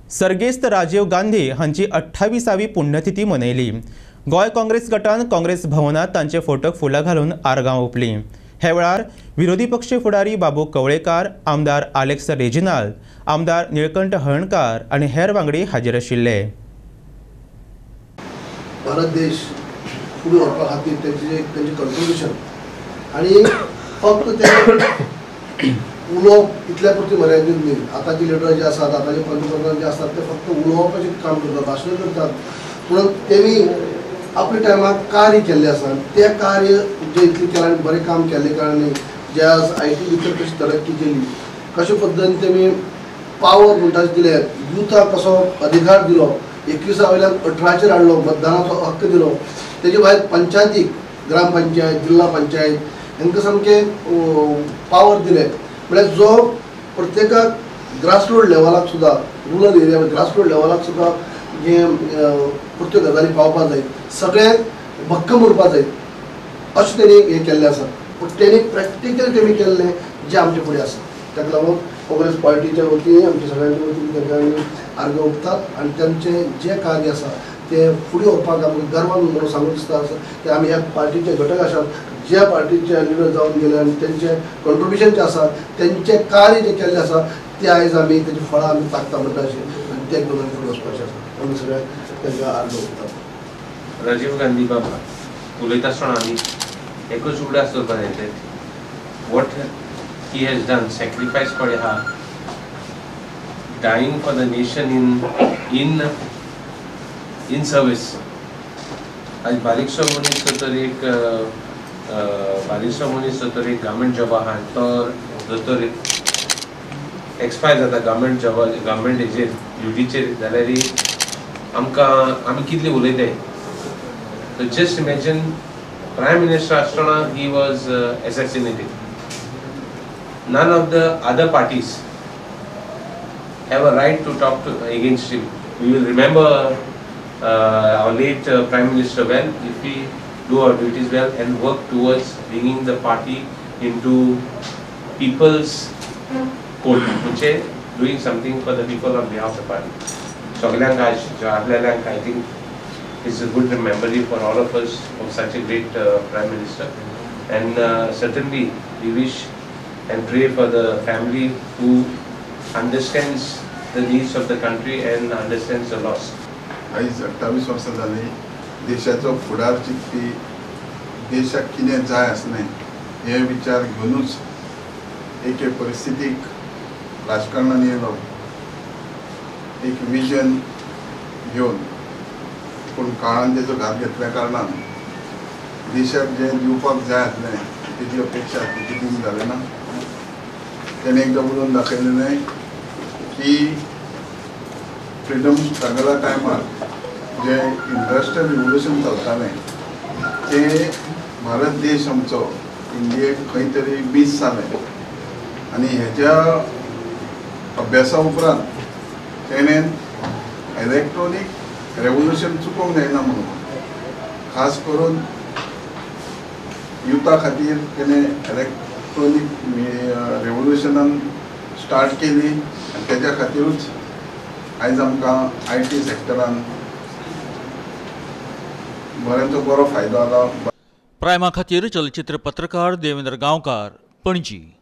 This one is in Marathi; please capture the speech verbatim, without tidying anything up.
सर्गेस्त राजीव गांधी हांची अठ्ठावीसावी पुण्यतिथी मनयली। गोय काँग्रेस गटान काँग्रेस भवनात तांचे फोटोक फुलां घालून आर्गां ओंपली। हे वेळार विरोधी पक्ष फुडारी बाबू कवळेकार, आमदार आलेक्स रेजिनाल्ड, आमदार निळकंठ हळणकार आनी हेर वांगडी हाजीर आशिल्ले। भारत देश फुडें व्हरपा खातीर तेंचे तेंचे कंट्रिब्युशन आनी फक्त ते उलोवप इतल्या पुरती मर्यादीत न्ही। आतांचे लिडर जे आसात, आतांचे पंतप्रधान जे आसात ते फक्त उलोवपाचें काम करतात, भाशणां करतात, पूण तेमी आपल्या टायमार कार्य केल्लें आसा। तें कार्य जे इतलें केलां आनी बरें काम केल्ले कारणान जे आज आय टी भितर कशी तरक्की केली, कशे पद्दतीन तेमी पावर म्हणटा दिले, युथाक कसो अधिकार दिलो, एकविसा वयल्यान अठराचेर हाडलो, मतदानाचो हक्क दिलो, तेजे भायर पंचायतीक, ग्रामपंचायत, जिल्हा पंचायत हांकां सामके पावर दिले। म्हळ्यार जो प्रत्येकाक ग्रासरूट लेवलाक सुद्दां, रुरल एरिया ग्रासरूट लेवलाक सुद्दां जे प्रत्येक गजाली पावपाक जाय, सगळ्यांक भक्कम उरपाक जाय, अशें तेणी हें केल्लें आसा। पूण तेणी प्रॅक्टिकल तेमी केल्लें जे आमचे फुडें आसा, ताका लागून काँग्रेस पार्टीच्या वतीन आमच्या सगळ्यांच्या वतीन तांकां आमी आर्गां ओंपतात आनी तांचें जें कार्य आसा तें फुडें व्हरपाक आमकां गर्वान म्हणून सांगूं दिसता की आमी ह्या पार्टीचे घटक आसात, ज्या पार्टीचे लिडर जावन गेले आनी तेंचें कंट्रिब्युशन जें आसा, तेंचें कार्य जें केल्लें आसा तें आयज आमी तेजी फळां आमी ताकता म्हणटा अशें आनी तें घेवन आमी फुडें वचपाचें आसा। आमी सगळ्यांक तांकां आर्गां ओंपतात। राजीव गांधी बाबा उलयता आसतना आमी एकूच उगडास करपाक जाय, what he has done, sacrifice पडे हा, dying for the nation in in in service। आज बारीकसो मनीस तर एक बारीकसो मनीस तर एक गव्हर्मेंट जॉब आहा, तो जर एक्सपायर जाता गव्हर्मेंट जॉब गव्हर्मेंट हेजेर ड्युटीचेर जाल्यार आमकां आमी कितले उलयताय। So just imagine Prime Minister आसतना he was uh, assassinated. None of the other parties have a right to talk to against him. We will remember uh, our late uh, Prime Minister well if we do our duties well and work towards bringing the party into people's court, which is doing something for the people on behalf of the party. Soglank आज Jawaharlal I think is a good memory for all of us of such a great uh, Prime Minister, and uh, certainly we wish and pray for the family who understands the needs of the country and understands the loss. आयज अठ्ठावीस वर्सां जाली देशाचो फुडार चिंतपी, देशाक कितें जाय आसलें हे विचार घेवनूच एक परिस्थितीक राजकारणान येयलो, एक विजन घेवन, पूण काळान तेजो घात घेतल्या कारणान देशाक जें दिवपाक जाय आसलें तेजी अपेक्षा तेजी दिवंक जालें ना। तेणें एकदां उलोवन दाखयलेलें की फ्रिडम स्ट्रगला टायमार जे इंडस्ट्रियल रिवोल्युशन चलतालें तें भारत देश आमचो इंडियेक खंय तरी बीस जालें आनी हेज्या अभ्यासा उपरांत तेणें इलेक्ट्रॉनीक रेवोल्युशन चुकोवंक जायना म्हणून खास करून युथा खातीर तेणें इलेक्ट्रॉनीक रेवोल्युशनान स्टार्ट केली आनी तेज्या खातीरूच आयज आमकां आय टी सॅक्टरान बऱ्यांचो बरो फायदो जाला। प्रायमा खातीर चलचित्र पत्रकार देवेंद्र गांवकार, पणजी।